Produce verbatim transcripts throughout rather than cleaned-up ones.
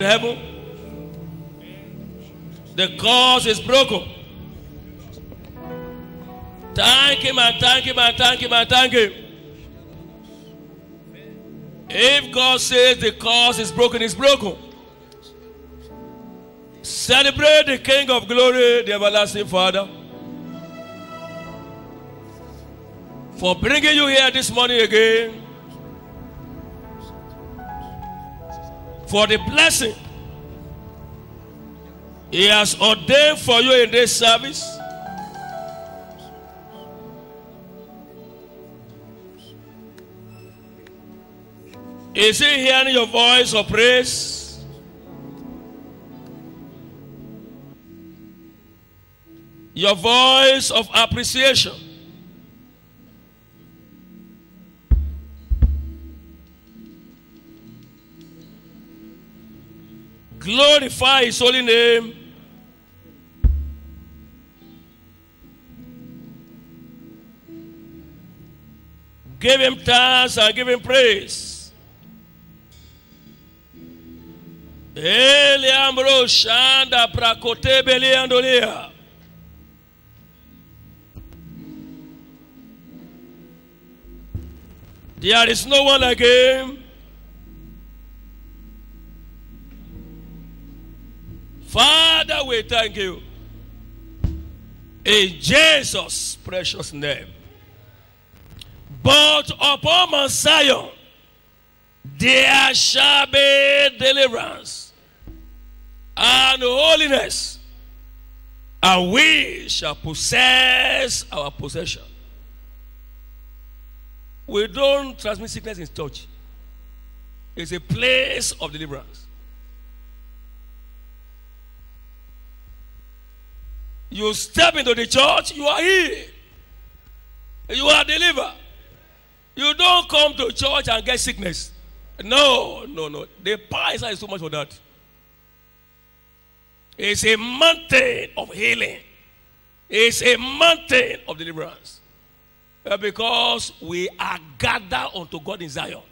heaven. The curse is broken. Thank him and thank him and thank him and thank him. If God says the curse is broken, it's broken. Celebrate the King of Glory, the everlasting Father, for bringing you here this morning again, for the blessing He has ordained for you in this service. Is He hearing your voice of praise? Your voice of appreciation? Glorify His holy name. Give Him thanks and give Him praise. Eliambro shanda prakote beli andolia. There is no one like Him. Father, we thank you. In Jesus' precious name. But upon Mount Zion there shall be deliverance and holiness, and we shall possess our possession. We don't transmit sickness in church. It's a place of deliverance. You step into the church, you are healed. You are delivered. You don't come to church and get sickness. No, no, no. The power is so much for that. It's a mountain of healing. It's a mountain of deliverance. Because we are gathered unto God in Zion.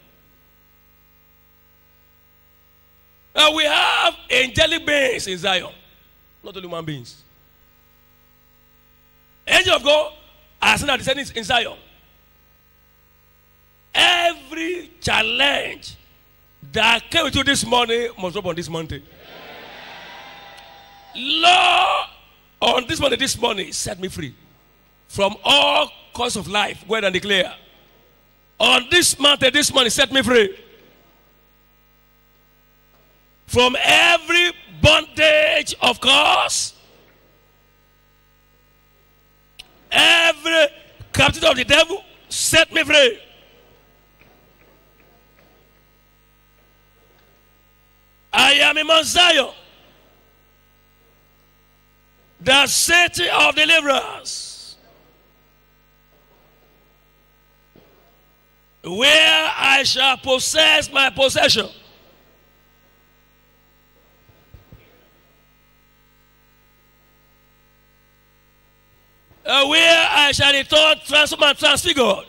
And we have angelic beings in Zion. Not only human beings. Angel of God are seen at descending in Zion. Every challenge that came with you this morning must drop on this mountain. Lord, on this morning, this morning, set me free from all cause of life. Go ahead and declare. On this mountain, this morning, set me free from every bondage of curse, every captivity of the devil. Set me free. I am in Mount Zion, the city of deliverance, where I shall possess my possession. Uh, where I shall return transformed and transfigured.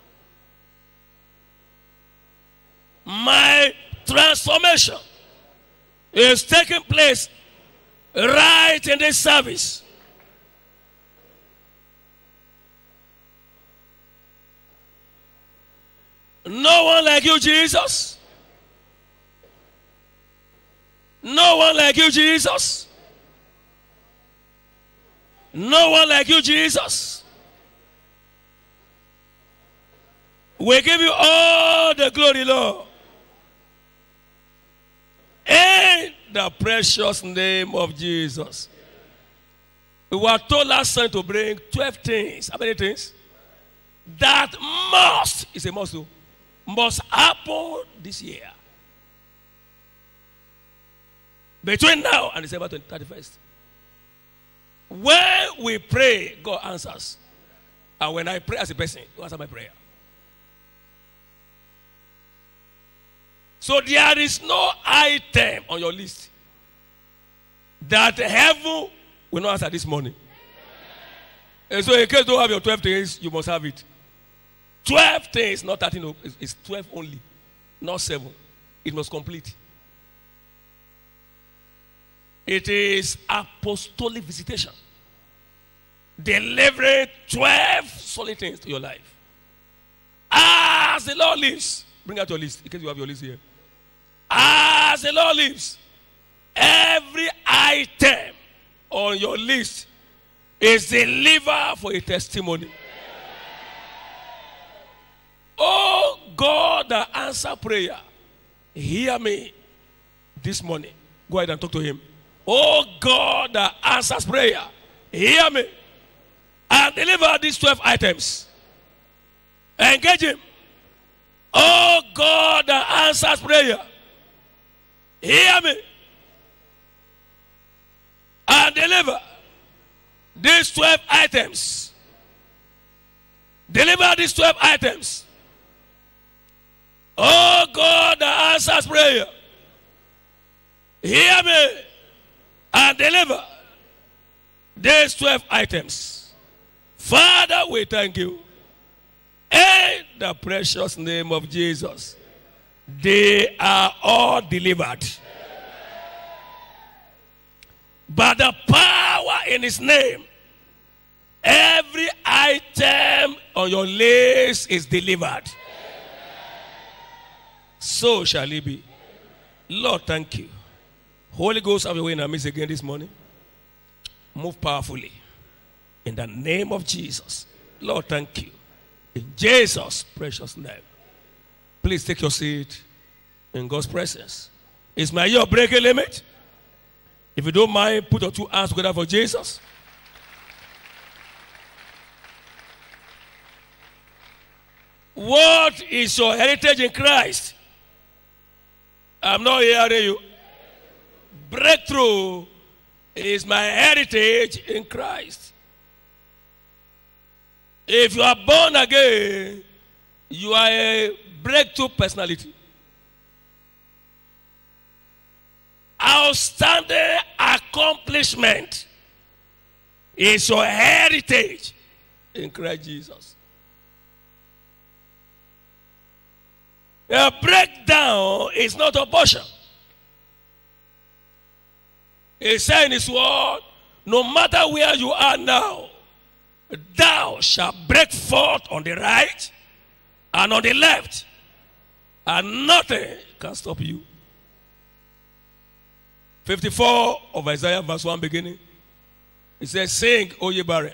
My transformation is taking place right in this service. No one like you, Jesus. No one like you, Jesus. No one like you, Jesus. We give you all the glory, Lord. In the precious name of Jesus. We were told last time to bring twelve things. How many things? That must, is a must, must happen this year. Between now and December thirty-first. When we pray, God answers. And when I pray as a person, He answers my prayer. So there is no item on your list that heaven will not answer this morning. And so in case you don't have your twelve things, you must have it. twelve things, not thirteen, it's twelve only, not seven. It must complete. It is apostolic visitation. Delivering twelve solid things to your life. As the Lord lives, bring out your list in case you have your list here. As the Lord lives, every item on your list is delivered for a testimony. Oh God that answer prayer, hear me this morning. Go ahead and talk to him. Oh God that answers prayer, hear me and deliver these twelve items. Engage him. Oh God that answers prayer, hear me and deliver these twelve items. Deliver these twelve items. Oh God that answers prayer, hear me and deliver these twelve items. Father, we thank you. In the precious name of Jesus, they are all delivered. By the power in his name, every item on your list is delivered. So shall it be. Lord, thank you. Holy Ghost, have your way in our midst again this morning. Move powerfully. In the name of Jesus. Lord, thank you. In Jesus' precious name. Please take your seat in God's presence. Is my year breaking limit? If you don't mind, put your two hands together for Jesus. What is your heritage in Christ? I'm not hearing you. Breakthrough is my heritage in Christ. If you are born again, you are a breakthrough personality. Outstanding accomplishment is your heritage in Christ Jesus. A breakdown is not a portion. He said in his word, no matter where you are now, thou shalt break forth on the right and on the left, and nothing can stop you. fifty-four of Isaiah verse one beginning. It says, sing, O ye barren.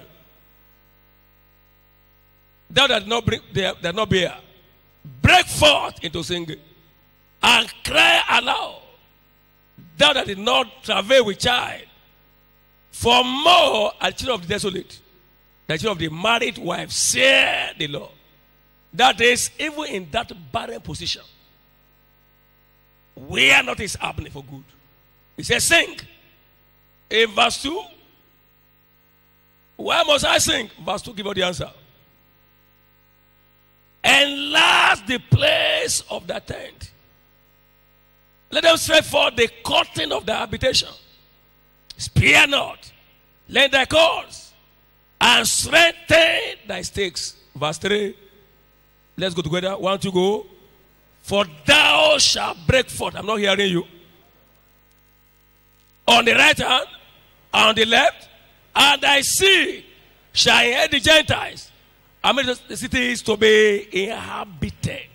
Thou that not bring that not bear, break forth into singing, and cry aloud. Thou that did not travail with child, for more are the children of the desolate, the children of the married wife, say the Lord. That is, even in that barren position, where not is happening for good. He says, sing. In verse two, why must I sing? Verse two, give us the answer. Enlarge the place of the tent. Let them stretch forth the curtain of their habitation. Spare not. Lend thy cords. And strengthen thy stakes. Verse three. Let's go together. One, two, go. For thou shalt break forth. I'm not hearing you. On the right hand, on the left, and thy seed shall inherit the Gentiles. I mean, the city is to be inhabited.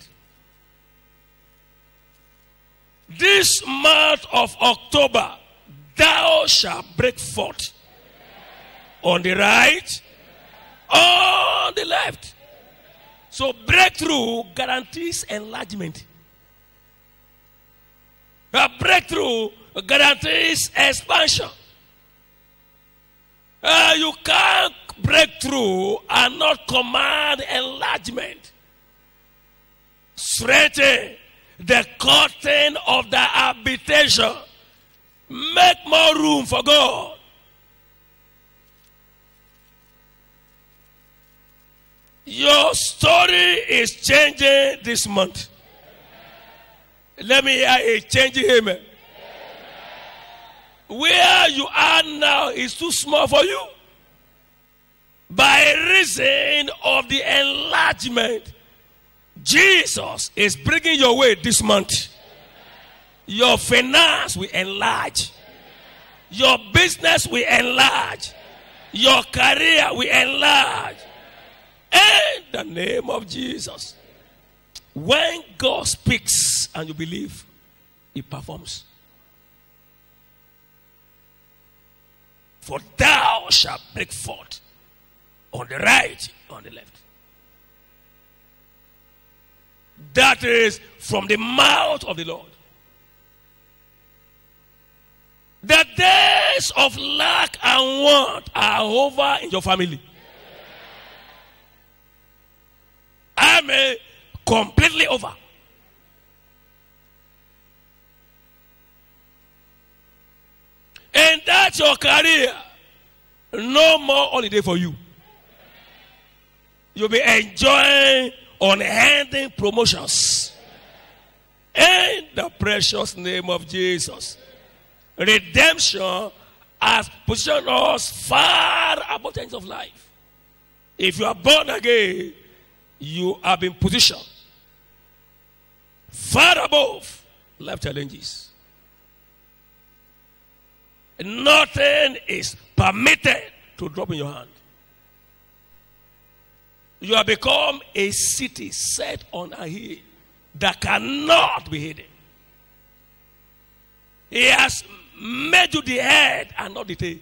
This month of October, thou shalt break forth. On the right, on the left. So breakthrough guarantees enlargement. A breakthrough guarantees expansion. Uh, you can't break through and not command enlargement. Strengthen the curtain of the habitation. Make more room for God. Your story is changing this month. Let me hear a changing amen. Where you are now is too small for you. By reason of the enlargement, Jesus is bringing your way this month. Your finance will enlarge. Your business will enlarge. Your career will enlarge. In the name of Jesus. When God speaks and you believe, He performs. For thou shalt break forth on the right, on the left. That is from the mouth of the Lord. The days of lack and want are over in your family. I mean, completely over. And that's your career. No more holiday for you. You'll be enjoying unending promotions. In the precious name of Jesus. Redemption has positioned us far above things of life. If you are born again, you have been positioned far above life challenges. Nothing is permitted to drop in your hand. You have become a city set on a hill that cannot be hidden. He has made you the head and not the tail.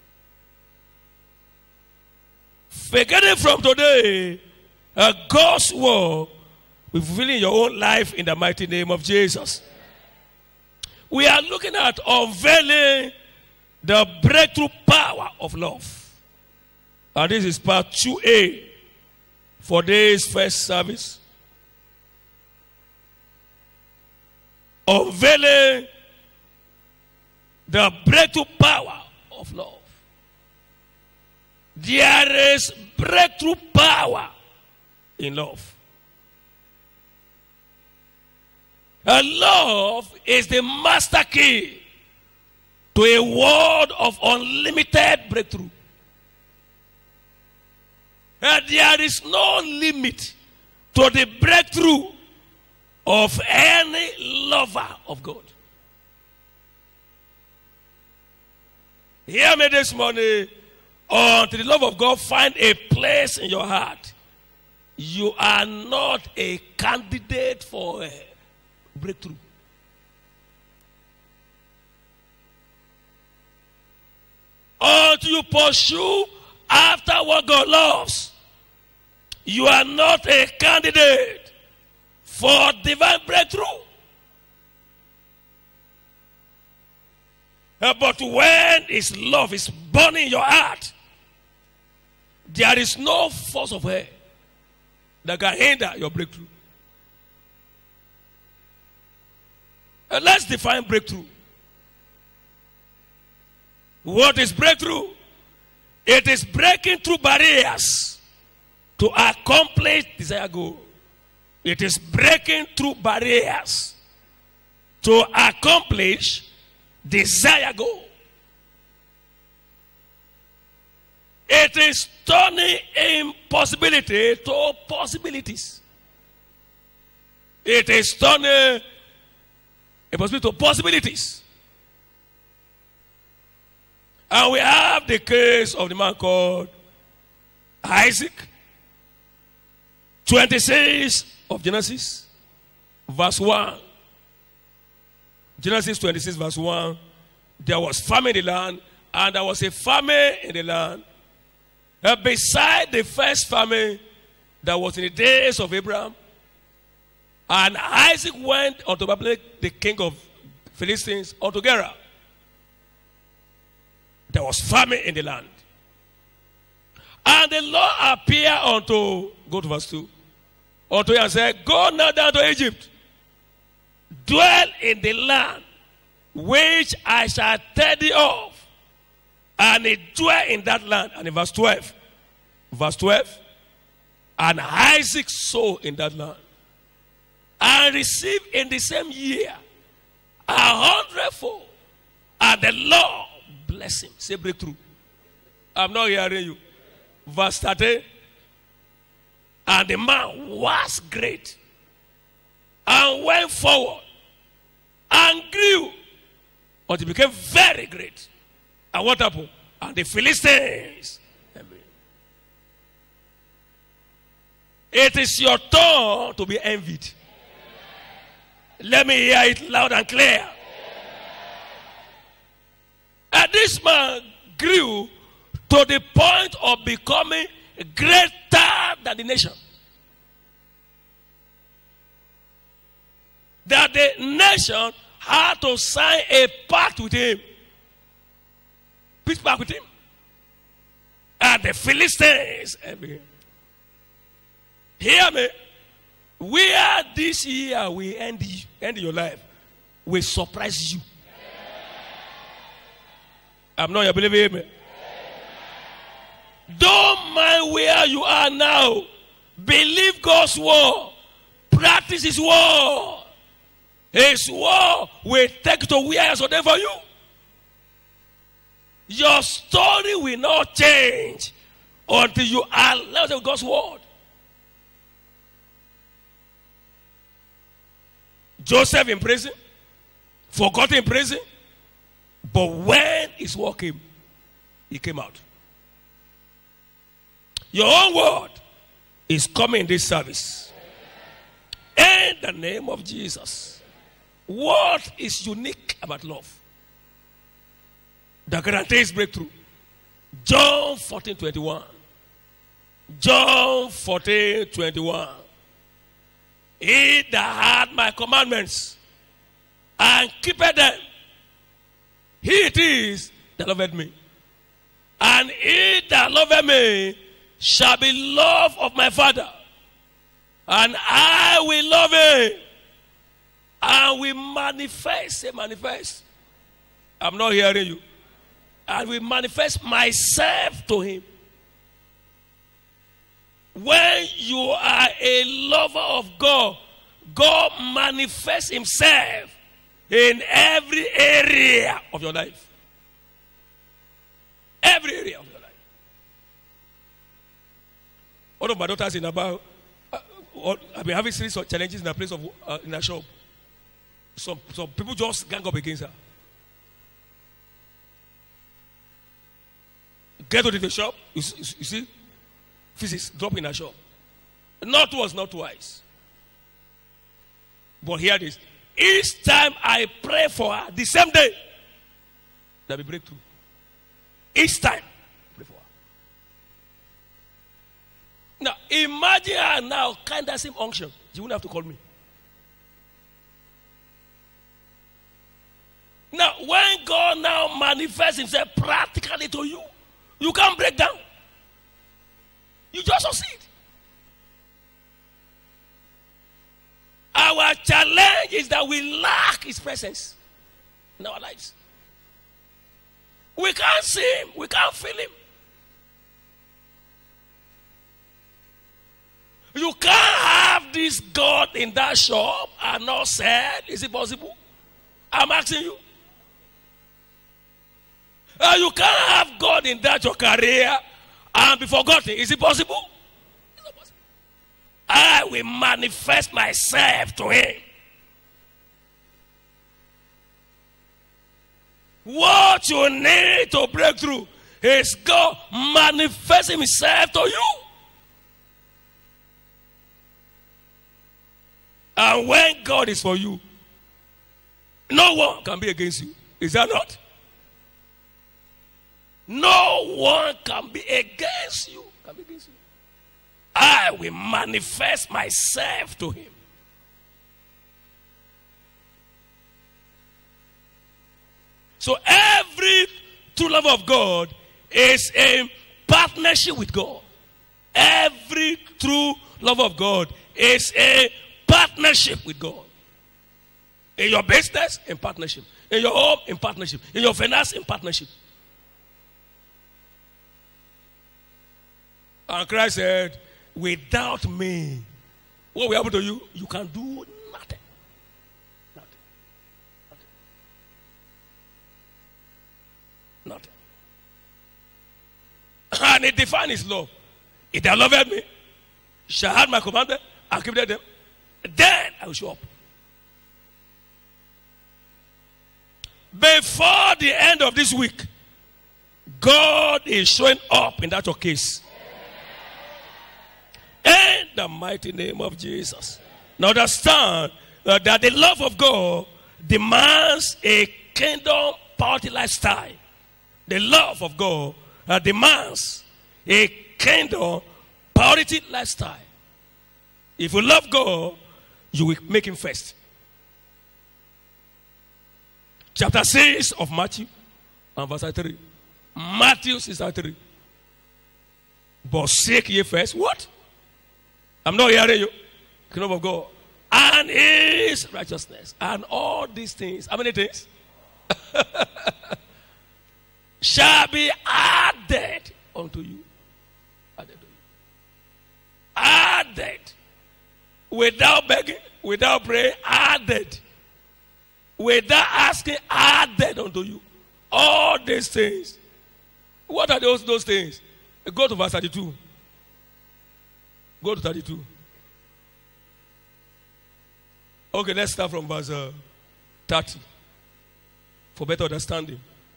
Forgetting from today, a God's word will be fulfilling your own life in the mighty name of Jesus. We are looking at unveiling the breakthrough power of love. And this is part two A for this first service. Unveiling the breakthrough power of love. There is breakthrough power in love. And love is the master key to a world of unlimited breakthrough. And there is no limit to the breakthrough of any lover of God. Hear me this morning. Until the love of God find a place in your heart, you are not a candidate for a breakthrough. Until you pursue after what God loves, you are not a candidate for divine breakthrough. Uh, but when His love is burning in your heart, there is no force of hell that can hinder your breakthrough. Uh, let's define breakthrough. What is breakthrough? It is breaking through barriers to accomplish desired goal. It is breaking through barriers to accomplish desired goal. It is turning impossibility to possibilities. It is turning impossibility to possibilities. And we have the case of the man called Isaac. twenty-six of Genesis, verse one. Genesis twenty-six, verse one. There was famine in the land, and there was a famine in the land. And beside the first famine that was in the days of Abraham, and Isaac went unto Abimelech, the king of Philistines, unto Gerar. There was famine in the land. And the Lord appeared unto, go to verse two, unto him and said, go now down to Egypt, dwell in the land which I shall tell thee of. And he dwelt in that land. And in verse twelve, verse twelve, and Isaac sowed in that land, and received in the same year a hundredfold. And the Lord bless him. Say breakthrough. I'm not hearing you. Verse thirteen. And the man was great, and went forward, and grew, until he became very great. And what happened? And the Philistines. It is your turn to be envied. Let me hear it loud and clear. And this man grew to the point of becoming greater than the nation. That the nation had to sign a pact with him. Peace pact with him. And the Philistines. Hear me. Where this year will end, end your life will surprise you. I'm not your believing me. Don't mind where you are now. Believe God's word. Practice His word. His word will take to where He has ordained for you. Your story will not change until you are left with God's word. Joseph in prison, forgotten in prison, but when his word came, he came out. Your own word is coming in this service. In the name of Jesus. What is unique about love that guarantees breakthrough? John fourteen twenty-one. John fourteen twenty-one. He that had my commandments and keepeth them, he it is that loveth me. And he that loveth me shall be loved of my Father. And I will love him. And we manifest, say manifest. I'm not hearing you. And we manifest myself to him. When you are a lover of God, God manifests himself in every area of your life. Every area of your life. One of my daughters in about, uh, I've been having series of challenges in a place of uh, in a shop. Some some people just gang up against her. Get to the shop, you, you, you see, physics drop in a shop. Not once, not twice. But hear this. Each time I pray for her, the same day, there will be breakthrough. Each time, pray for her. Now, imagine her now, kind of same unction. She wouldn't have to call me. Now, when God now manifests himself practically to you, you can't break down. You just succeed. Our challenge is that we lack his presence in our lives. We can't see him. We can't feel him. You can't have this God in that shop and not said, is it possible? I'm asking you. Uh, you can't have God in that your career and be forgotten. Is it possible? It's not possible. I will manifest myself to him. What you need to break through is God manifesting himself to you. And when God is for you, no one can be against you. Is that not? No one can be against you. Can be against you. I will manifest myself to him. So every true love of God is a partnership with God. Every true love of God is a partnership with God. In your business, in partnership. In your home, in partnership. In your finance, in partnership. And Christ said, without me, what will happen to you? You can do nothing. Nothing. Nothing. Nothing. And it defines his love. If they loved me, shall have my commandment, and keep them. Then I will show up. Before the end of this week, God is showing up in that your case. In the mighty name of Jesus. Now understand uh, that the love of God demands a kingdom poverty lifestyle. The love of God uh, demands a kingdom priority lifestyle. If you love God, you will make him first. Chapter six of Matthew and verse three. Matthew six three. But seek ye first. What? I'm not hearing you. Kingdom of God. And his righteousness. And all these things. How many things? Shall be added unto you. Added to you. Added. Without begging, without praying, added. Without asking, added unto you. All these things. What are those, those things? Go to verse thirty-two. Go to thirty-two. Okay, let's start from verse uh, thirty. For better understanding.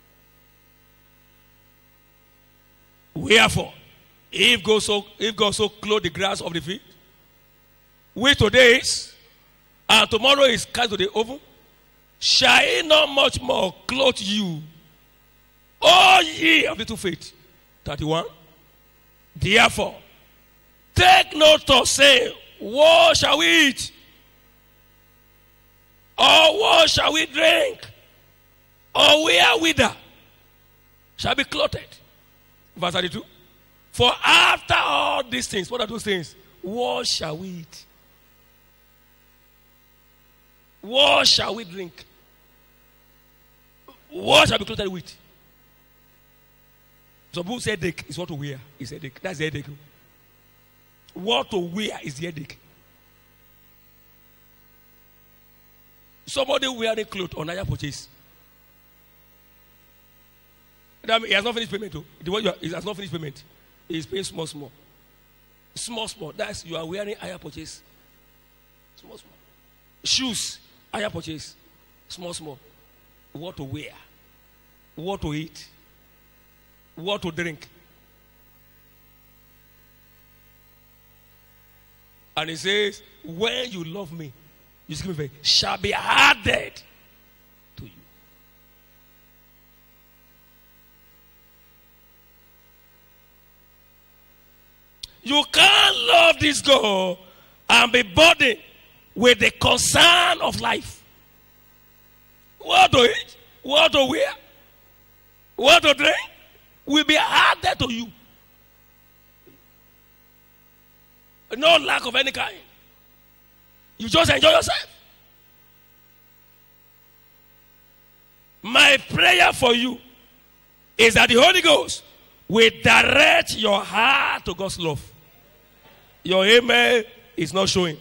Wherefore, if God so if God so clothe the grass of the field, which today is, and tomorrow is cast to the oven, shall he not much more clothe you, O ye of little faith? thirty-one. Therefore, take no thought, saying, what shall we eat? Or what shall we drink? Or where whither shall be clothed? Verse thirty-two. For after all these things, what are those things? What shall we eat? What shall we drink? What shall be clothed with? Some people say headache is what to wear. It's headache. That's the headache. What to wear is the headache. Somebody wearing clothes on higher purchase. That means he has not finished payment. Too. The way you are, he has not finished payment. He is paying small, small. Small, small. That's you are wearing higher purchase. Small, small. Shoes, higher purchase. Small, small. What to wear. What to eat. What to drink. And he says, when you love me, you give me shall be added to you. You can't love this God and be burdened with the concern of life. What to eat, what to wear, what to drink will be added to you. No lack of any kind. You just enjoy yourself. My prayer for you is that the Holy Ghost will direct your heart to God's love. Your amen is not showing.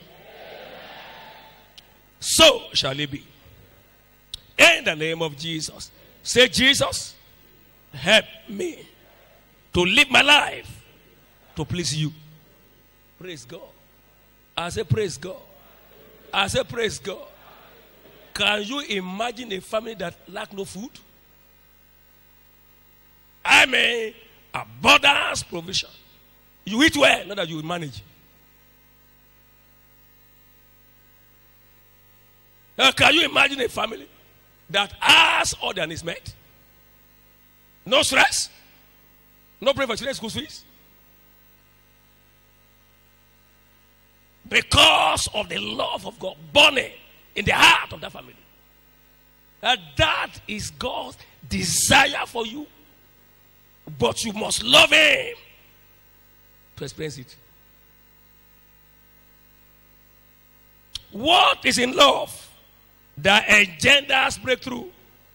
So shall it be. In the name of Jesus. Say, Jesus, help me to live my life to please you. Praise God. I say, praise God. I say, praise God. Can you imagine a family that lack no food? I mean, abundance provision. You eat well, not that you manage. Now, can you imagine a family that has all their needs met? No stress? No pay for children's school fees? Because of the love of God burning in the heart of that family. And that is God's desire for you. But you must love Him to experience it. What is in love that engenders breakthrough?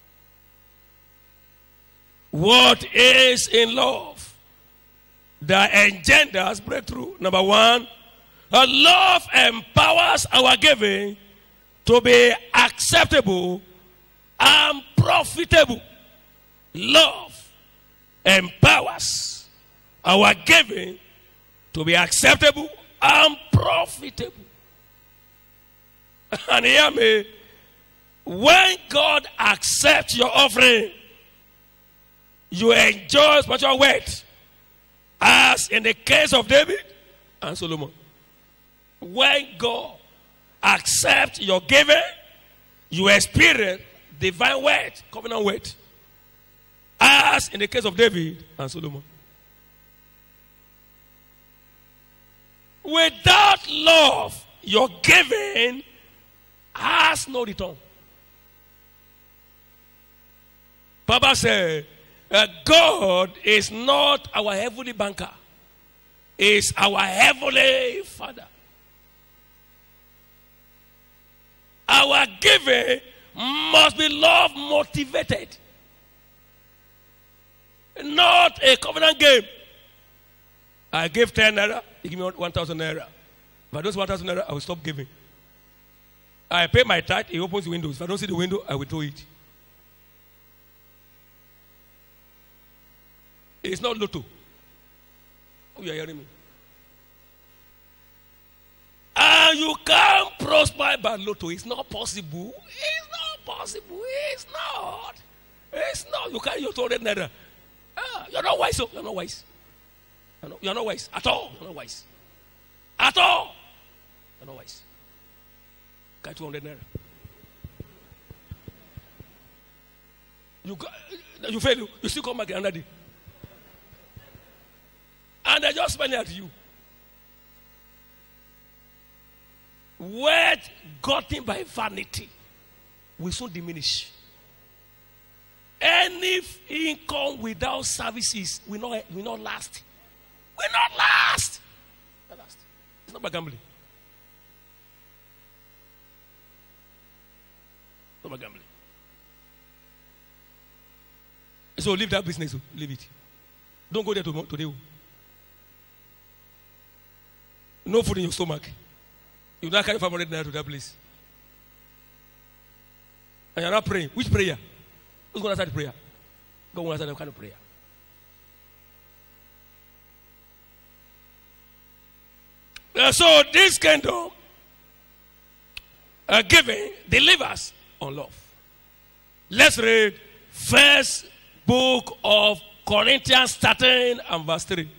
What is in love that engenders breakthrough? Number one, a love empowers our giving to be acceptable and profitable. Love empowers our giving to be acceptable and profitable. And hear me, when God accepts your offering, you enjoy spiritual wealth, as in the case of David and Solomon. When God accepts your giving, you experience divine wealth, covenant wealth, as in the case of David and Solomon. Without love, your giving has no return. Papa said, uh, God is not our heavenly banker. He is our heavenly Father. Our giving must be love motivated. Not a covenant game. I gave ten naira, you give me one thousand naira. If I don't see one thousand naira, I will stop giving. I pay my tithe, he opens the windows. If I don't see the window, I will throw it. It's not lotto. Oh, you are hearing me? And you can't prosper by lotto. It's not possible. It's not possible. It's not. It's not. You can't use two hundred naira. Ah, you're not wise. So you're not wise. You're not, you're not wise at all. You're not wise. At all. You're not wise. Got two hundred naira. You got, you fail. You still come back another day. And they just spend it at you. Wealth gotten by vanity will soon diminish. Any income without services will not, will not last. Will not last. Will not last. It's not about gambling. It's not about gambling. So leave that business. Leave it. Don't go there today. No food in your stomach. You not carry five hundred naira to that place. And you're not praying. Which prayer? Who's going to answer the prayer? God will answer that kind of prayer. Uh, so this kingdom uh, giving delivers on love. Let's read first book of Corinthians thirteen and verse three.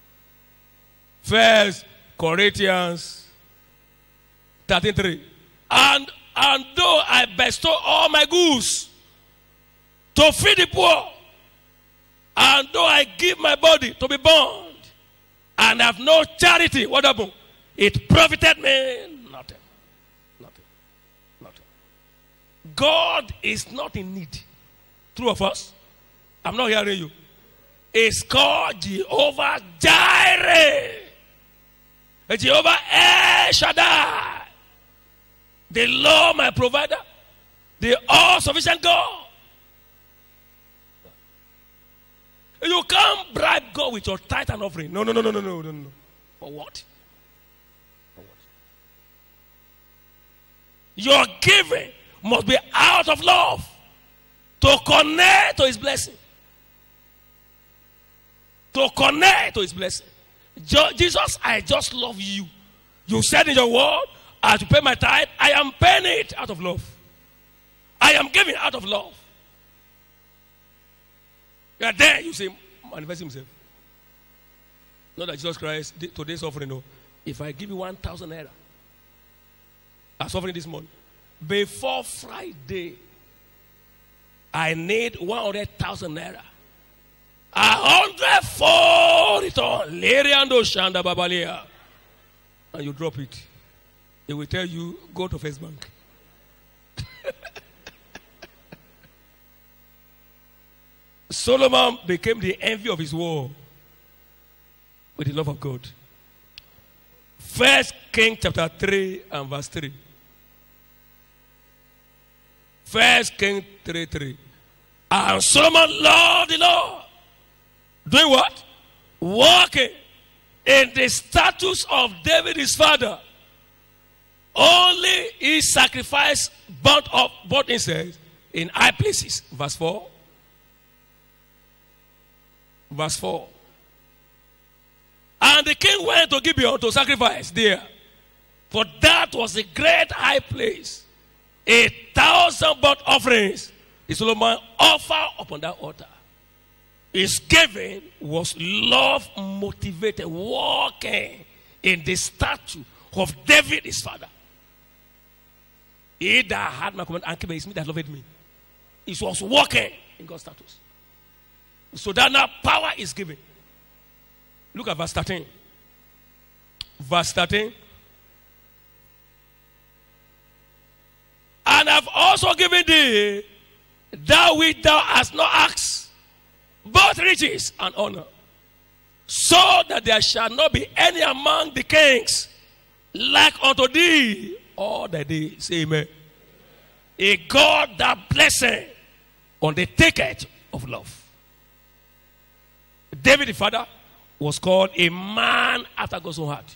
First Corinthians thirteen three. And, and though I bestow all my goods to feed the poor, and though I give my body to be burned, and have no charity, what happened? It profited me nothing. Nothing. Nothing. God is not in need. True of us? I'm not hearing you. It's called Jehovah Jireh. Jehovah El Shaddai. The Lord my provider. The all-sufficient God. You can't bribe God with your tithe and offering. No, no, no, no, no, no, no, no. For what? For what? Your giving must be out of love to connect to his blessing. To connect to his blessing. Jesus, I just love you. You said in your word, I have to pay my tithe. I am paying it out of love. I am giving out of love. You are there, you say, manifest himself. Not that Jesus Christ, today's offering, no. If I give you one thousand naira, as offering this month, before Friday, I need one hundred thousand naira. A hundred four return. Leriando Shanda Babalia. And you drop it. They will tell you, go to First Bank. Solomon became the envy of his world with the love of God. First King chapter three and verse three. First King three three. And Solomon loved the Lord. Doing what? Walking in the status of David his father. Only he sacrificed burnt up burnt incense in high places. Verse four. Verse four. And the king went to Gibeon to sacrifice there. For that was a great high place. A thousand burnt offerings did Solomon offer upon that altar. His giving was love motivated, walking in the statue of David, his father. He that had my command and kept his me that loved me. He was walking in God's status. So that now power is given. Look at verse thirteen. Verse thirteen. And I've also given thee that which thou hast not asked, both riches and honor, so that there shall not be any among the kings like unto thee all the days. Amen. A God that blessing on the ticket of love. David the father was called a man after God's own heart.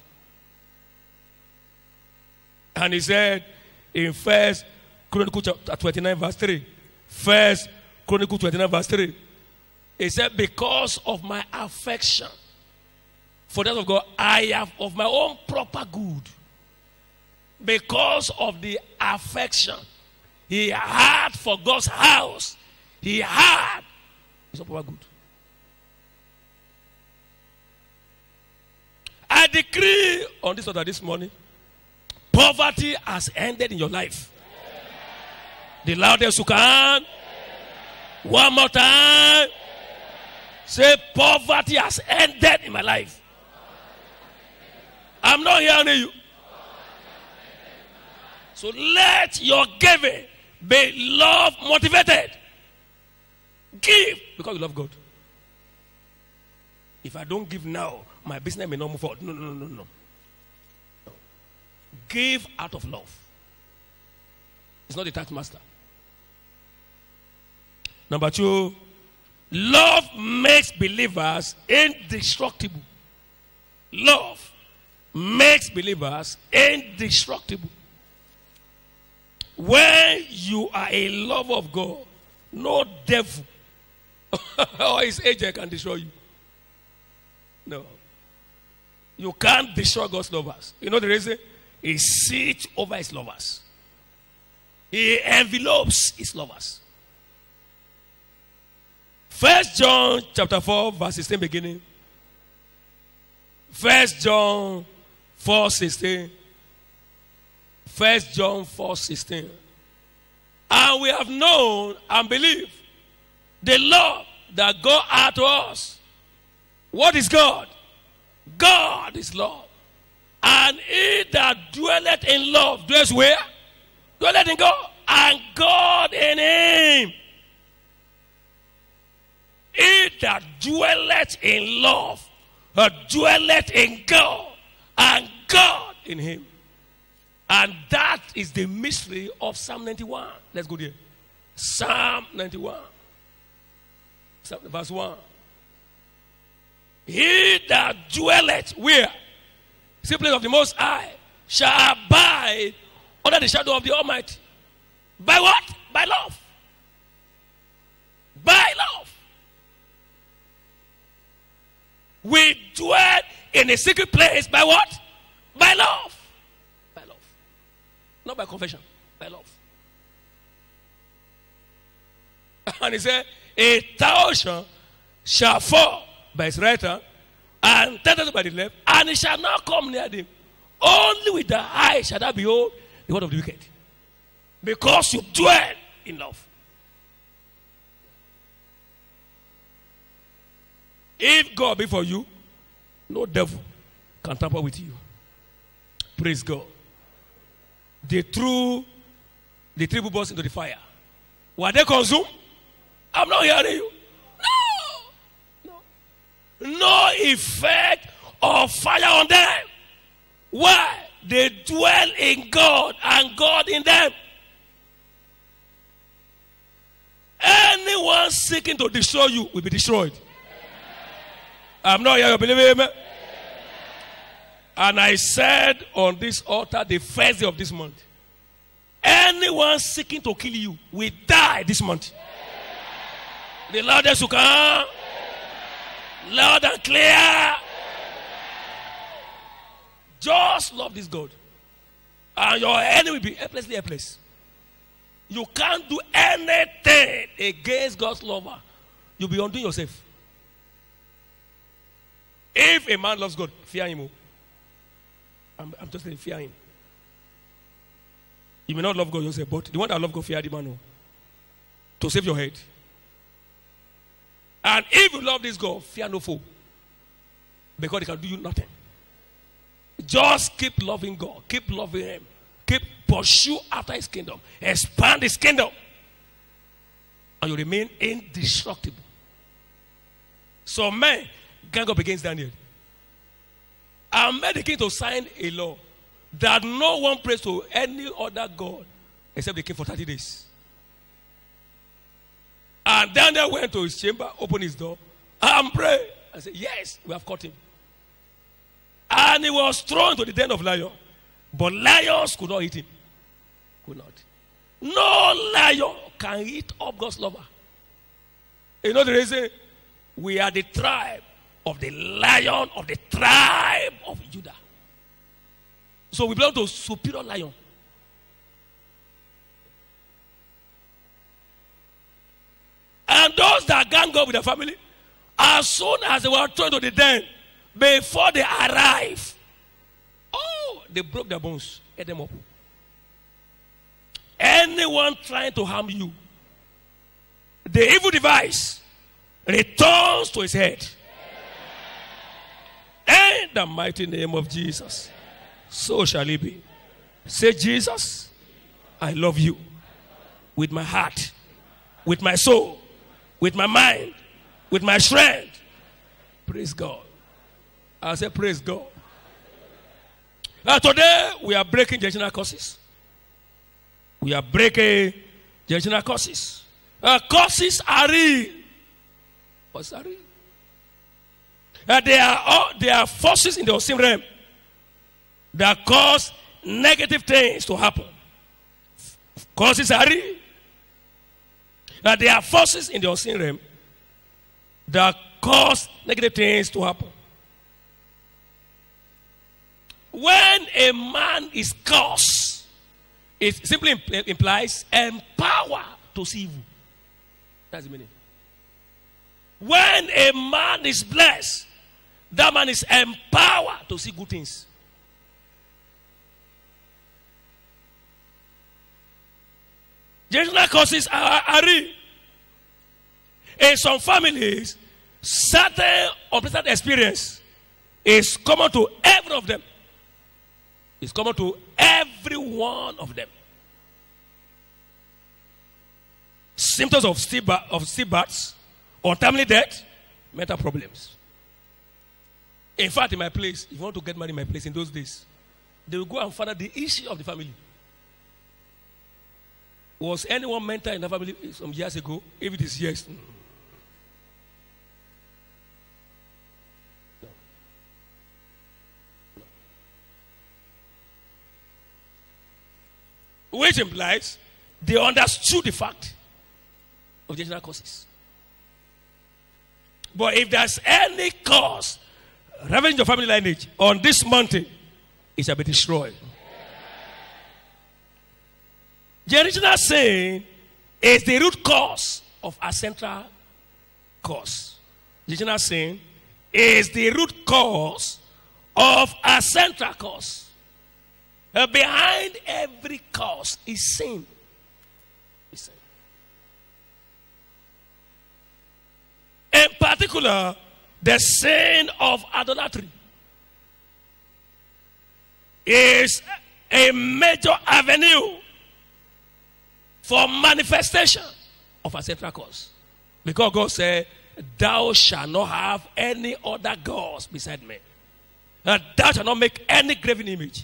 And he said in First Chronicles chapter twenty-nine verse three. First Chronicles twenty-nine verse three. He said, because of my affection for that of God, I have of my own proper good. Because of the affection he had for God's house, he had his own proper good. I decree on this order this morning, poverty has ended in your life. The loudest you can. One more time. Say, poverty has ended in my life. I'm not hearing you. So let your giving be love motivated. Give because you love God. If I don't give now, my business may not move forward. No, no, no, no, no. no. Give out of love. It's not the tax master. Number two, love makes believers indestructible. Love makes believers indestructible. When you are a lover of God, no devil or his agent can destroy you. No. You can't destroy God's lovers. You know the reason? He sits over his lovers. He envelopes his lovers. First John chapter four, verse sixteen beginning. First John four sixteen. First John four sixteen. And we have known and believed the love that God had to us. What is God? God is love. And he that dwelleth in love dwells where? Dwelleth in God. And God in him. He that dwelleth in love uh, dwelleth in God, and God in him. And that is the mystery of Psalm ninety-one. Let's go there. Psalm ninety-one. Verse one. He that dwelleth where? The place of the Most High shall abide under the shadow of the Almighty. By what? By love. By love. We dwell in a secret place by what? By love. By love. Not by confession. By love. And he said, a thousand shall fall by his right hand, and ten thousand by the left, and it shall not come near them. Only with the eye shall thou behold the word of the wicked. Because you dwell in love. If God be for you, no devil can tamper with you. Praise God. They threw the three bubbles into the fire. Were they consumed? I'm not hearing you. No. No. No effect of fire on them. Why? They dwell in God and God in them. Anyone seeking to destroy you will be destroyed. I'm not here, you believe me? And I said on this altar the first day of this month, anyone seeking to kill you will die this month. The loudest you can. Loud and clear. Just love this God. And your enemy will be helplessly helpless. You can't do anything against God's lover. You'll be undoing yourself. If a man loves God, fear him. I'm, I'm just saying, fear him. You may not love God yourself, but the one that loves God, fear the man. To save your head. And if you love this God, fear no foe. Because he can do you nothing. Just keep loving God. Keep loving him. Keep pursue after his kingdom. Expand his kingdom. And you remain indestructible. So men gang up against Daniel. And made the king to sign a law that no one prays to any other God except the king for thirty days. And Daniel went to his chamber, opened his door, and prayed. I said, yes, we have caught him. And he was thrown to the den of lions. But lions could not eat him. Could not. No lion can eat up God's lover. You know the reason? We are the tribe of the lion of the tribe of Judah. So we belong to superior lion. And those that gang up with the family, as soon as they were thrown to the den, before they arrive, oh, they broke their bones, ate them up. Anyone trying to harm you, the evil device returns to his head. In the mighty name of Jesus, so shall it be. Say, Jesus, I love you with my heart, with my soul, with my mind, with my strength. Praise God. I say, praise God. Now, today, we are breaking generational curses. We are breaking generational curses. Uh, curses are real. What's that real? Uh, they, are, all, they are forces in the unseen realm that cause negative things to happen. Curses are real. Uh, there are forces in the unseen realm that cause negative things to happen. When a man is cursed, it simply impl- implies empower to see evil. That's the meaning. When a man is blessed, that man is empowered to see good things. Generational curses are, are real. In some families, certain unpleasant experience is common to every one of them. It's common to every one of them. Symptoms of stillbirths, untimely death, mental problems. In fact, in my place, if you want to get married in my place in those days, they will go and find out the issue of the family. Was anyone mental in the family some years ago? If it is yes. No. No. Which implies they understood the fact of generational causes. But if there's any cause ravaging your family lineage on this mountain, it shall be destroyed. Generational sin is the root cause of our central cause. Generational sin is the root cause of our central cause. Uh, behind every cause is sin. Is sin. In particular, the sin of idolatry is a major avenue for manifestation of a central cause. Because God said, thou shalt not have any other gods beside me. And thou shalt not make any graven image.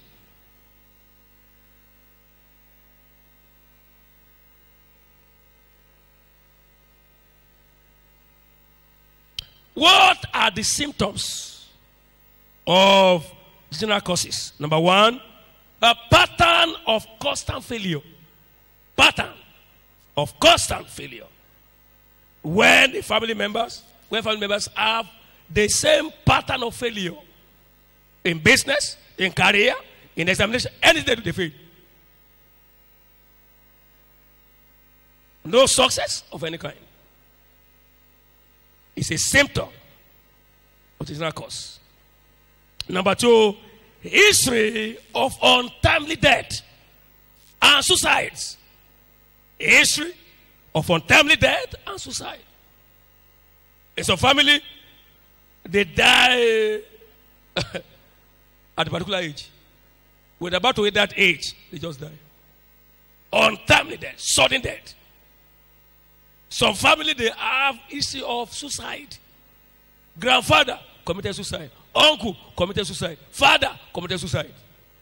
What are the symptoms of general causes? Number one, a pattern of constant failure. Pattern of constant failure. When the family members, when family members have the same pattern of failure in business, in career, in examination, anything they fail. No success of any kind. It's a symptom of general cause. Number two, history of untimely death and suicides. History of untimely death and suicide. In some family, they die at a particular age. When they're about to hit that age, they just die. Untimely death, sudden death. Some family, they have history of suicide. Grandfather committed suicide. Uncle committed suicide. Father committed suicide.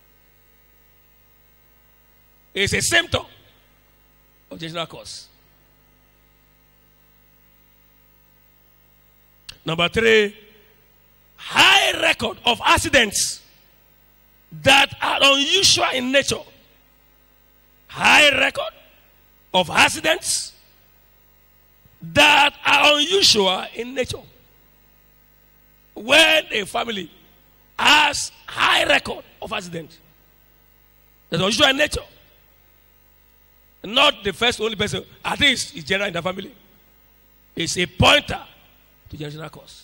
It's a symptom of general cause. Number three, high record of accidents that are unusual in nature. High record of accidents that are unusual in nature. When a family has high record of accidents that's unusual in nature, not the first only person, at least it's general in the family, it's a pointer to generational cause.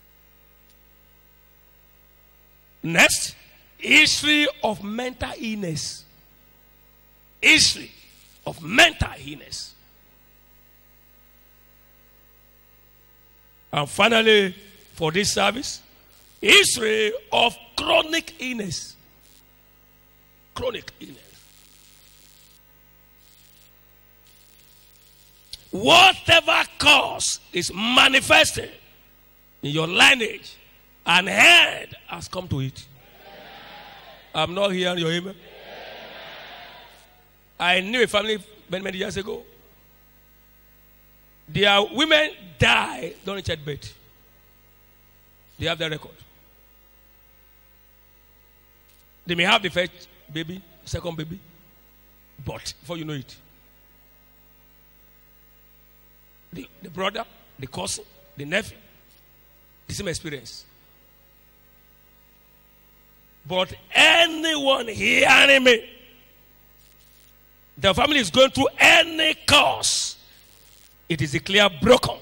Next, history of mental illness. History of mental illness. And finally, for this service, history of chronic illness. Chronic illness. Whatever cause is manifesting in your lineage, an head has come to it. I'm not hearing your amen. I knew a family many, many years ago. Their women die during childbirth. They have their record. They may have the first baby, second baby, but before you know it, the, the brother, the cousin, the nephew, the same experience. But anyone hearing me, the family is going through any cause, it is a clear broken.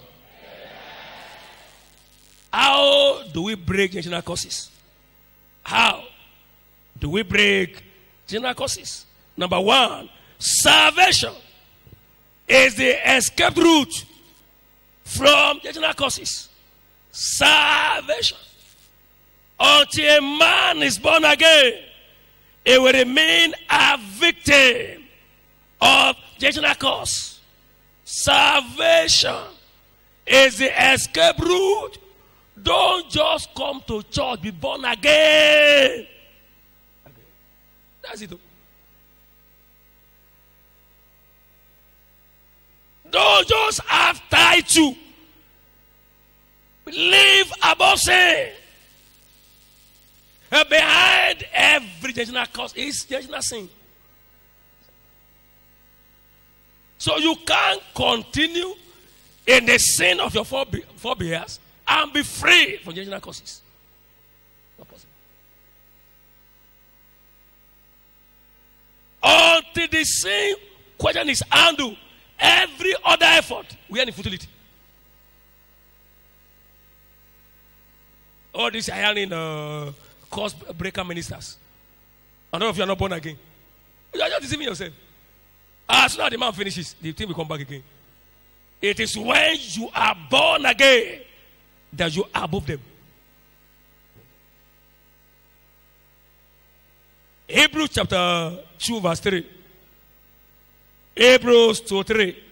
How do we break generational causes? How do we break generational causes? Number one, salvation is the escape route from generational causes. Salvation. Until a man is born again, he will remain a victim of generational cause. Salvation is the escape route. Don't just come to church, be born again. That's it. Don't just have title. Live above sin. And behind every generational cause is generational sin. So you can't continue in the sin of your forebears and be free from generational causes. Not possible. Until the sin question is handled, every other effort we are in futility. All this I am in uh, cause breaker ministers. I don't know if you are not born again. You are just deceiving yourself. As soon as the man finishes, the thing will come back again. It is when you are born again that you are above them. Hebrews chapter two verse three. Hebrews two three.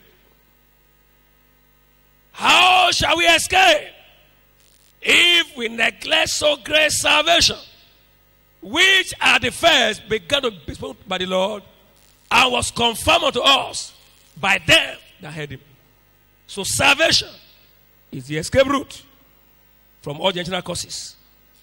How shall we escape if we neglect so great salvation, which at the first began to be spoken by the Lord and was confirmed unto us by them that heard him? So salvation is the escape route from all generational causes.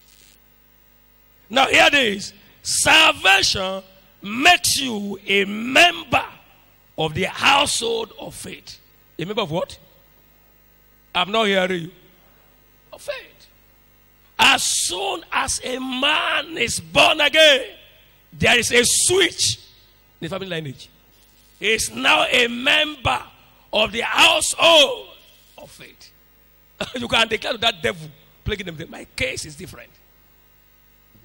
Now here it is. Salvation makes you a member of the household of faith. A member of what? I'm not hearing you. Of faith. As soon as a man is born again, there is a switch in the family lineage. He is now a member of the household of faith. You can declare to that devil plaguing them, my case is different.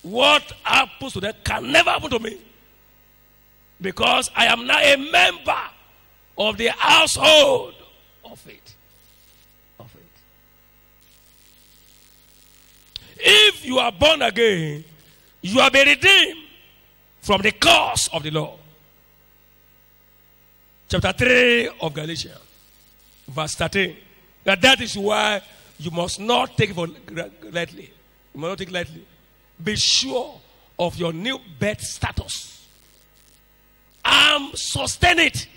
what happens to them can never happen to me. Because I am now a member of the household of faith. Of faith. If you are born again, you have been redeemed from the curse of the law. Chapter three of Galatians, verse thirteen. That, that is why you must not take it for lightly. You must not take it lightly. Be sure of your new birth status. And sustain it.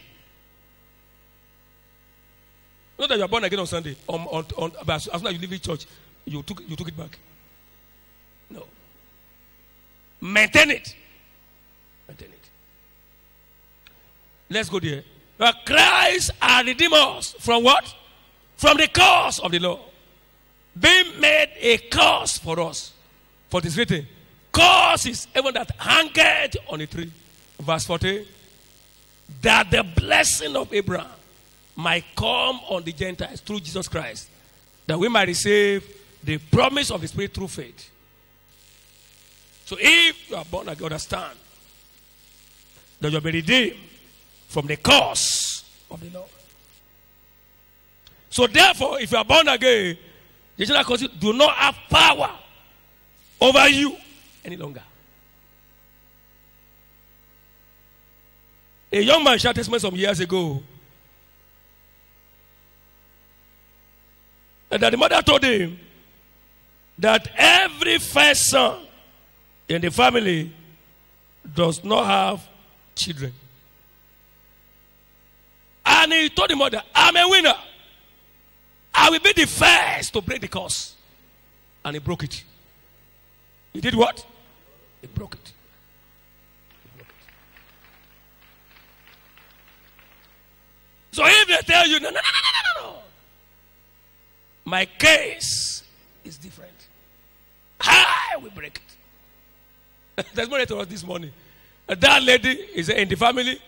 Not that you are born again on Sunday. On, on, on, but as soon as you leave the church, you took, you took it back. No. Maintain it. Maintain it. Let's go there. But Christ has redeemed us from what? From the curse of the law. Being made a curse for us. For it is written, curse is even that hangeth on a tree. Verse fourteen. That the blessing of Abraham might come on the Gentiles through Jesus Christ. That we might receive the promise of the Spirit through faith. So if you are born again, understand that you have been redeemed from the curse of the law. So therefore, if you are born again, the general curses do not have power over you any longer. A young man shared testimony some years ago and that the mother told him that every first son in the family does not have children. And he told the mother, I'm a winner. I will be the first to break the curse. And he broke it. He did what? He broke it. He broke it. So if they tell you, no, no, no, no, no, no, my case is different. I will break it. There's more to us this morning. That lady is in the family.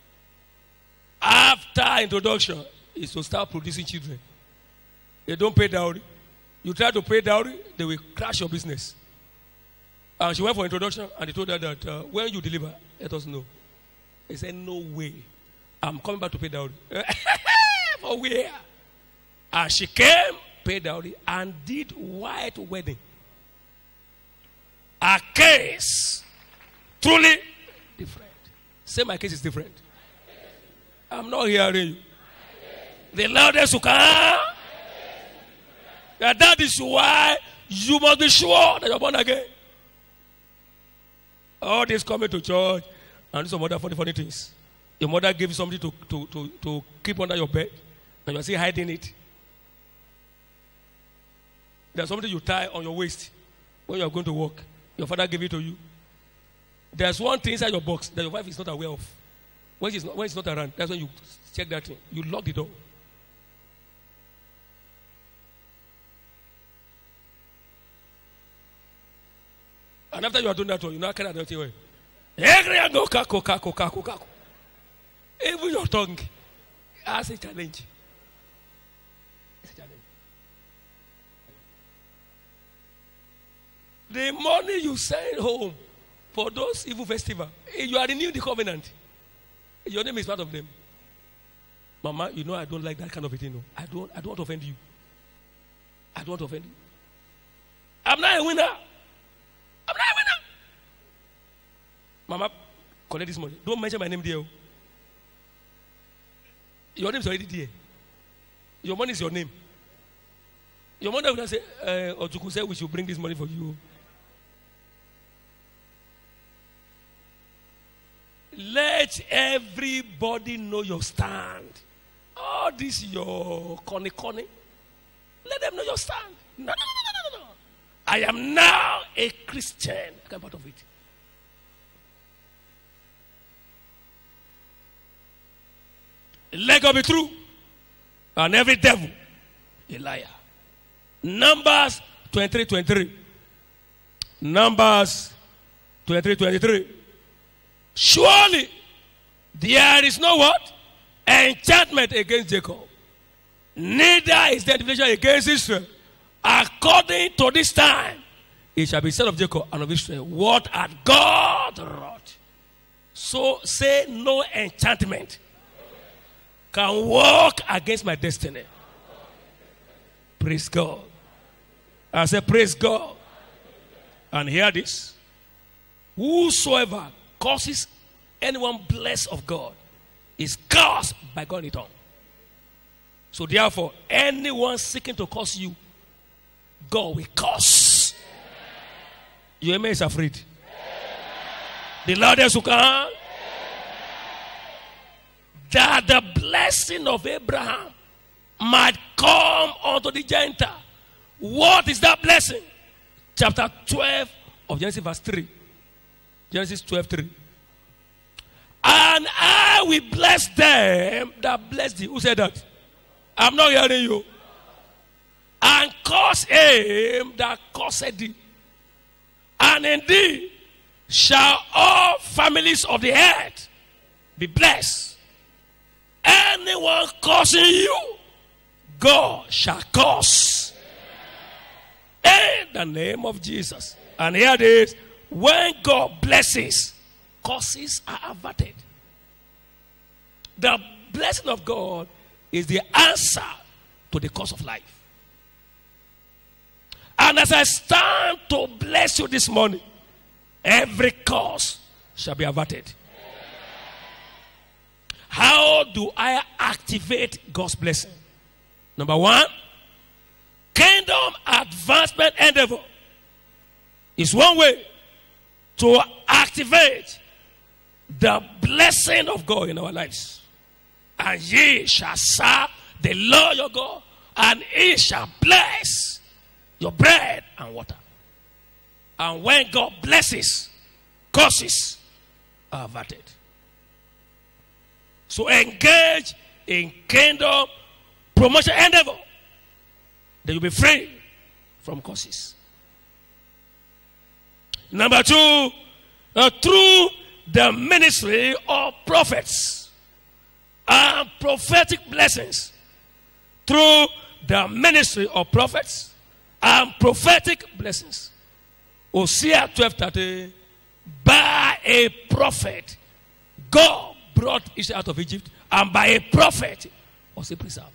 After introduction, is to start producing children. They don't pay dowry. You try to pay dowry, they will crash your business. And she went for introduction, and they told her that uh, when you deliver, let us know. They said, no way. I'm coming back to pay dowry. For where? And she came, paid dowry, and did white wedding. Her case, truly different. Say my case is different. I'm not hearing you. The loudest you can. That is why you must be sure that you're born again. All this coming to church and do some other funny, funny things. Your mother gave you something to, to, to, to keep under your bed, and you're still hiding it. There's something you tie on your waist when you're going to work. Your father gave it to you. There's one thing inside your box that your wife is not aware of. When she's not, when she's not around, that's when you check that thing. You lock the door. And after you are doing that one, you now carry that away. Even your tongue has a challenge. It's a challenge. The money you send home for those evil festivals, you are renewing the covenant. Your name is part of them. Mama, you know I don't like that kind of a thing. No. I don't I don't want to offend you. I don't want to offend you. I'm not a winner. I'm not a winner. Mama, collect this money. Don't mention my name there. Your name is already there. Your money is your name. Your mother will say, uh, Ojuku said we should bring this money for you. Let everybody know your stand. All this your corny corny. Let them know your stand. No, no, no, no, no, no. I am now a Christian. I am part of it. Let God be true. And every devil a liar. Numbers twenty-three twenty-three. Numbers twenty-three twenty-three. Surely there is no what? Enchantment against Jacob. Neither is there divination against Israel. According to this time, it shall be said of Jacob and of Israel, what had God wrought. So say no enchantment can work against my destiny. Praise God. I say, praise God. And hear this. Whosoever causes anyone blessed of God is cursed by God in return. So therefore, anyone seeking to curse you, God will curse. Your amen is afraid. The loudest who can. That the blessing of Abraham might come unto the Gentile. What is that blessing? Chapter twelve of Genesis, verse three. Genesis twelve, three. And I will bless them that bless thee. Who said that? I'm not hearing you. And curse him that cursed thee. And in thee shall all families of the earth be blessed. Anyone cursing you, God shall curse. In the name of Jesus. And here it is. When God blesses, curses are averted. The blessing of God is the answer to the curse of life. And as I stand to bless you this morning, every curse shall be averted. How do I activate God's blessing? Number one, kingdom advancement endeavor is one way to activate the blessing of God in our lives. And ye shall serve the Lord your God, and he shall bless your bread and water. And when God blesses, curses are averted. So engage in kingdom promotion endeavor. Then you'll be free from curses. Number two, uh, through the ministry of prophets and prophetic blessings. Through the ministry of prophets and prophetic blessings. Hosea twelve thirty, by a prophet, God brought Israel out of Egypt, and by a prophet was he preserved.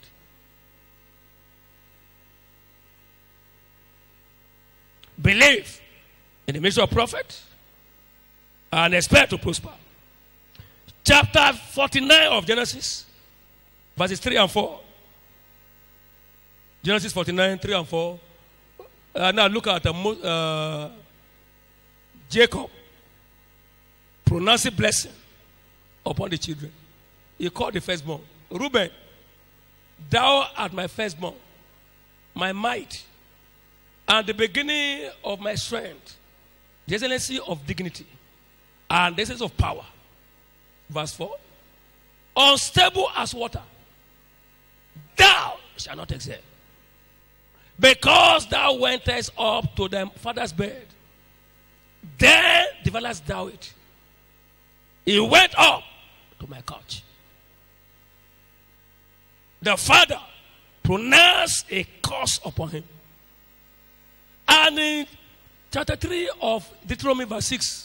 Believe in the ministry of prophet and expect to prosper. Chapter forty-nine of Genesis, verses three and four. Genesis forty-nine, three and four. Uh, now look at uh, uh, Jacob pronouncing blessing upon the children. He called the firstborn, Reuben, thou art my firstborn, my might, and the beginning of my strength, the excellency of dignity, and the essence of power. Verse four. Unstable as water, thou shalt not excel. Because thou wentest up to thy father's bed, then developest thou it. He went up to my couch. The father pronounced a curse upon him. And in chapter three of Deuteronomy verse six,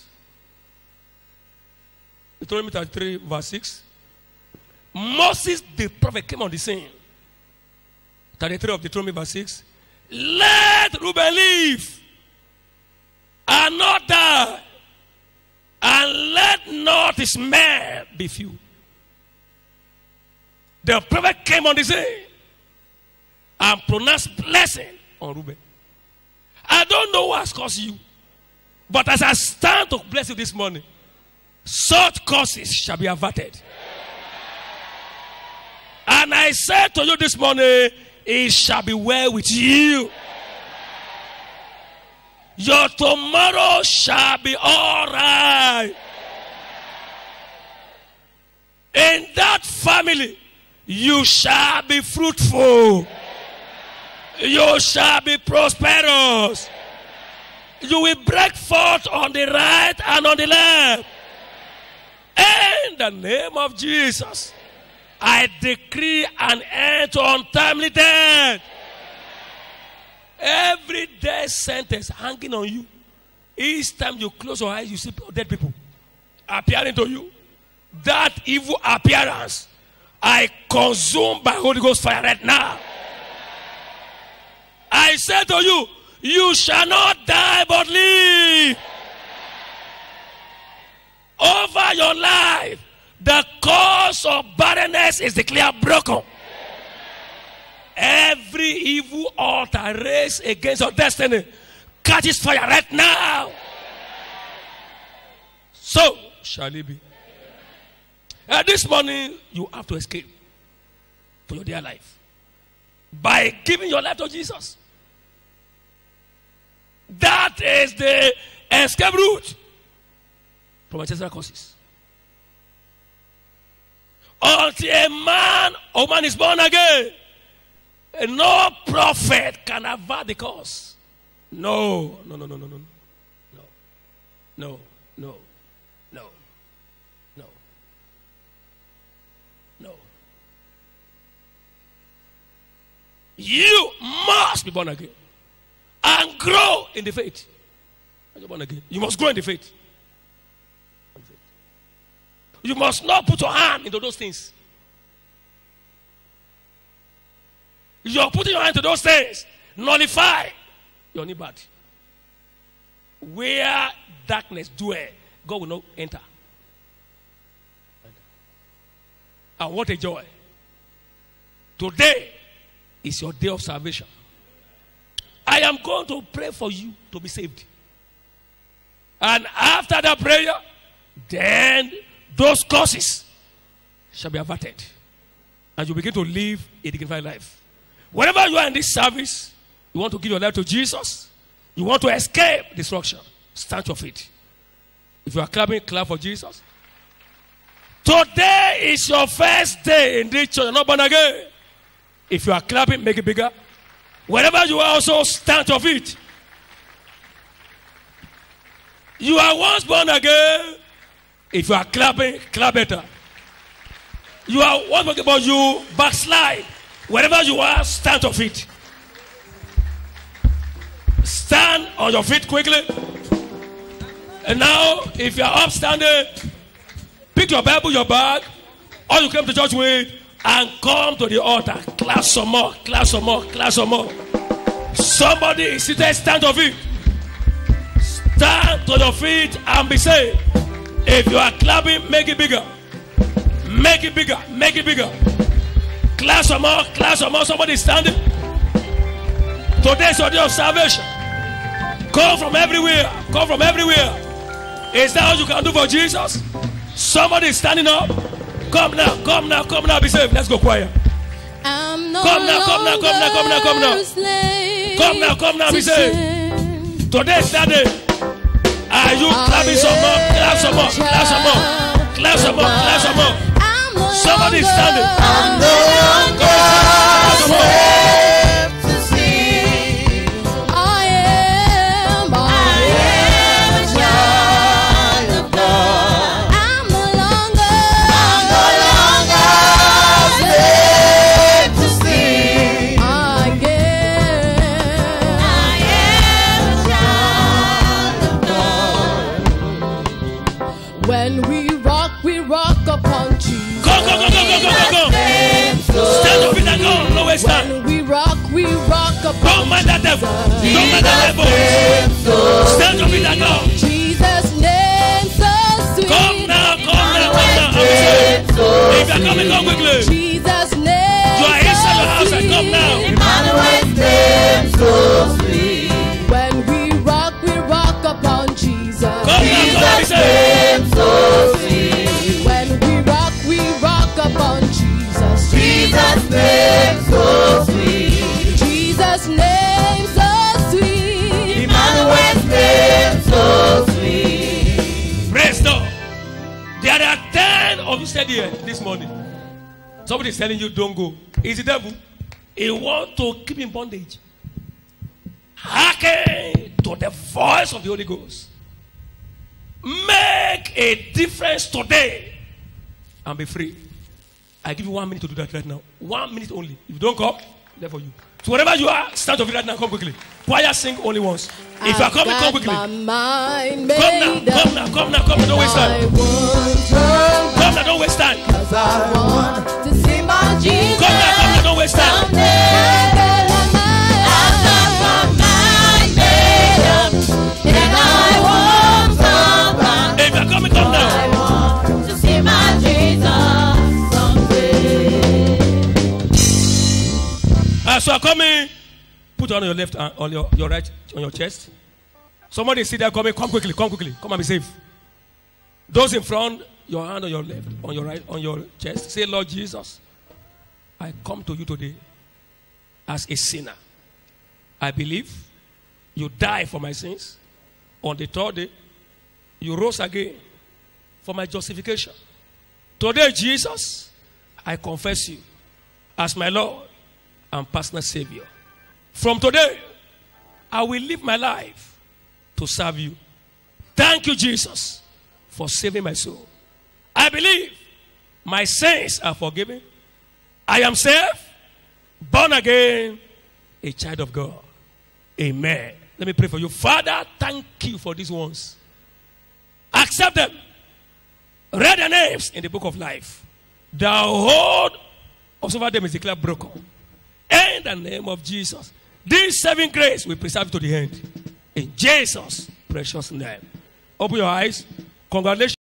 Deuteronomy thirty-three verse six, Moses the prophet came on the scene. thirty-three of Deuteronomy verse six, let Reuben live and not die, and let not his men be few. The prophet came on the scene and pronounced blessing on Reuben. I don't know what has caused you, but as I stand to bless you this morning, such curses shall be averted. And I said to you this morning, it shall be well with you. Your tomorrow shall be all right. In that family, you shall be fruitful. You shall be prosperous. You will break forth on the right and on the left. In the name of Jesus, I decree an end to untimely death. Every death sentence hanging on you. Each time you close your eyes, you see dead people appearing to you. That evil appearance, I consume by Holy Ghost fire right now. I say to you, you shall not die but live. Over your life, the cause of barrenness is declared broken. Every evil altar raised against your destiny catches fire right now. So shall it be. And this morning, you have to escape for your dear life by giving your life to Jesus. That is the escape route from ancestral causes. Until a man or woman is born again, no prophet can avert the cause. No, no, no, no, no, no, no, no, no, no, no, no. You must be born again and grow in the faith. You're born again. You must grow in the faith. You must not put your hand into those things. You're putting your hand into those things. Nullify your new body. Where darkness dwells, God will not enter. And what a joy. Today is your day of salvation. I am going to pray for you to be saved. And after that prayer, then those causes shall be averted. And you begin to live a dignified life. Whenever you are in this service, you want to give your life to Jesus, you want to escape destruction, stand to your feet. If you are clapping, clap for Jesus. Today is your first day in this church. You're not born again. If you are clapping, make it bigger. Wherever you are, also stand to your feet. You are once born again. If you are clapping, clap better. You are once born again, but you backslide. Wherever you are, stand to your feet. Stand on your feet quickly. And now, if you are upstanding, pick your Bible, your bag, or you came to church with, and come to the altar. Clap some more, clap some more, clap some more. Somebody is seated, stand to your feet. Stand to your feet and be saved. If you are clapping, make it bigger. Make it bigger, make it bigger. Clap some more, clap some more. Somebody is standing. Today is your day of salvation. Come from everywhere, come from everywhere. Is that all you can do for Jesus? Somebody is standing up. Come now, come now, come now, be saved. Let's go choir. I'm no Come now, come now, come now, come now, come now. Come now, come now, be saved. Today is that day. Are you clapping some more? Clap some more, clap some more. Clap some more, clap some more. Somebody is standing. I'm no longer slave to sin. I am, I am a child of God. I'm no longer, I'm no longer slave to sin. I am, I am a child of God. When we rock, we rock upon Jesus. Go, go, go, go, go, go, go, go. Stand up in that go. No waste time. When we rock, we rock upon Don't mind that devil. Don't mind that devil. Stand up in that go. Jesus' name so sweet. Come now, come now, come now. I'm saying, if you're coming, come quickly. Jesus' name You are inside your house and come now. Emmanuel's name so sweet. When we rock, we rock upon Jesus. Come now, come now, be saved. So sweet. When we rock, we rock upon Jesus. Jesus' name so sweet. Jesus' name so sweet. Emmanuel's name so sweet. Praise God. There are ten of you said here this morning. Somebody is telling you don't go. It's the devil. He wants to keep in bondage. Hearken to the voice of the Holy Ghost. Make a difference today and be free. I give you one minute to do that right now. One minute only. If you don't come, There for you. So wherever you are, stand up right now. Come quickly. Choir, sing only once. If you are coming, come quickly. My mind Come now, made come now, come now, come now. Don't waste I time. want Come now, don't waste time. Cause I want to see my Jesus. Come now, come now, don't waste time. Someday. I've got my mind made up, and I want somebody. If you are coming, come I now. want to see my Jesus someday. As you are coming, put on your left hand, on your, your right, on your chest. Somebody see there coming. Come quickly, come quickly. Come and be safe. Those in front, your hand on your left, on your right, on your chest. Say, Lord Jesus, I come to you today as a sinner. I believe you died for my sins. On the third day, you rose again for my justification. Today, Jesus, I confess you as my Lord and personal Savior. From today, I will live my life to serve you. Thank you, Jesus, for saving my soul. I believe my sins are forgiven. I am saved, born again, a child of God. Amen. Let me pray for you. Father, thank you for these ones. Accept them. Read their names in the book of life. The hold of some of them is declared broken. In the name of Jesus. This saving grace will preserve you to the end. In Jesus' precious name. Open your eyes. Congratulations.